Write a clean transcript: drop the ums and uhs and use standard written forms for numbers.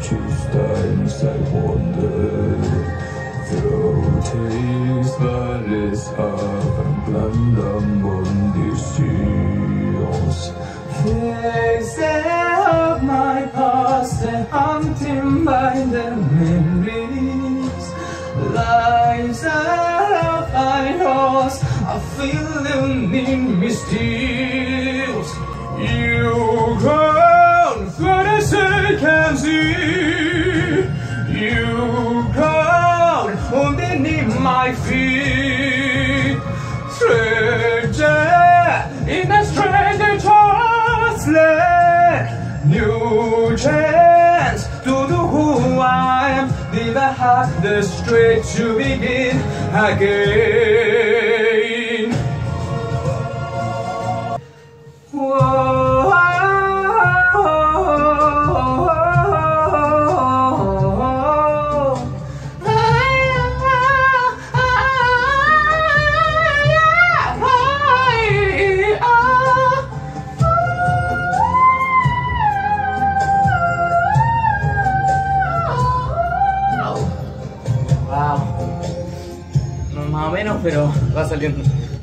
choose times I wonder. Through taste vales hagan conditions. Faces of my past and haunting by the memories. Lives of I lost, I feel in mysterious. You come for the second see. You come underneath my feet. Stranger in a stranger land. New chance to do who I am. Leave I have the strength to begin again. Whoa. Wow. No, más o menos, pero va saliendo.